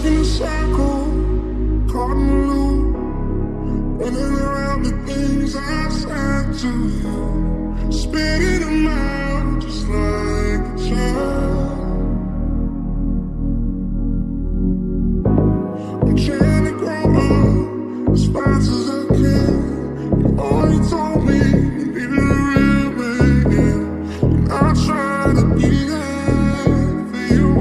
in a circle, caught in a loop, running around the things I said to you, spitting them out just like a child. I'm trying to grow up as fast as I can. You already told me you needed a real man, yeah. And I try to be there for you.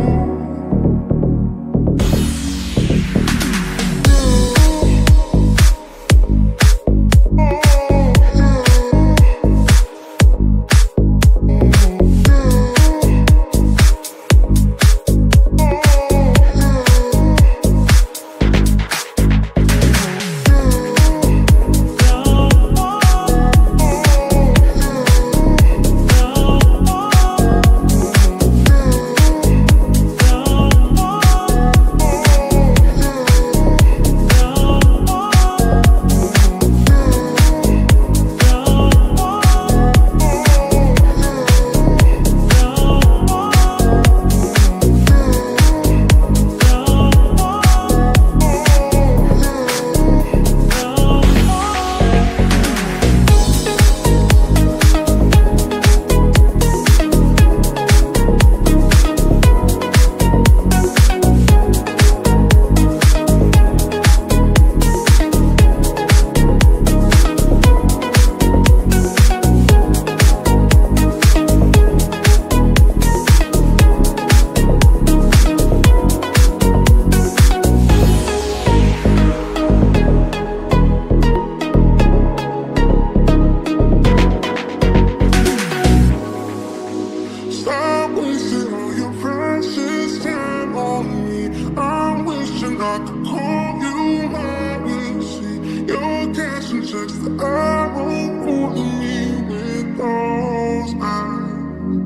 Stop wasting all your precious time on me. I'm wishing I could call you my see. You're cashing checks that I won't fooling me with those eyes.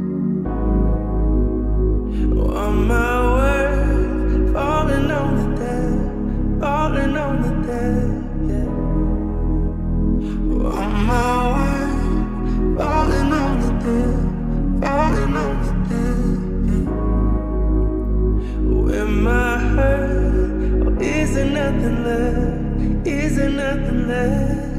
Oh, on my way, falling on the dead, falling on the dead, yeah. Oh, on my way, falling on the dead, falling on the dead, yeah. With my hurt, oh, is there nothing left? Is there nothing left?